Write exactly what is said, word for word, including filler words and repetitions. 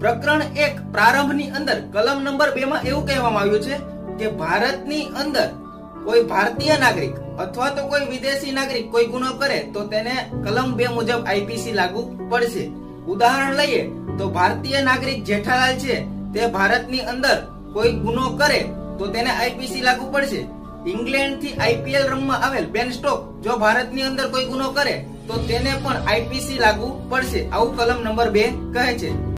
પ્રકરણ એક પ્રારંભની અંદર કલમ નંબર બે માં એવું કહેવામાં આવ્યું છે કે ભારતની અંદર કોઈ ભારતીય નાગરિક અથવા તો કોઈ વિદેશી નાગરિક કોઈ ગુનો કરે તો તેને કલમ બે મુજબ આઈપીસી લાગુ પડશે। ઉદાહરણ લઈએ તો ભારતીય નાગરિક જેઠાલાલ છે તે ભારતની અંદર કોઈ ગુનો કરે તો તેને આઈપીસી લાગુ પડશે। ઇંગ્લેન્ડ થી આઈપીએલ રમવા આવેલ બેન સ્ટોક જો ભારતની અંદર કોઈ ગુનો કરે તો તેને પણ આઈપીસી લાગુ પડશે, આવું કલમ નંબર બે કહે છે।